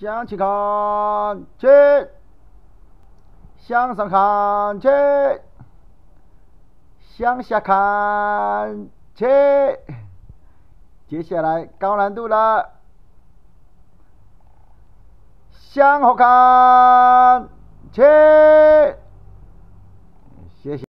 向前看齐，向上看齐，向下看齐。接下来高难度了，向后看齐。谢谢。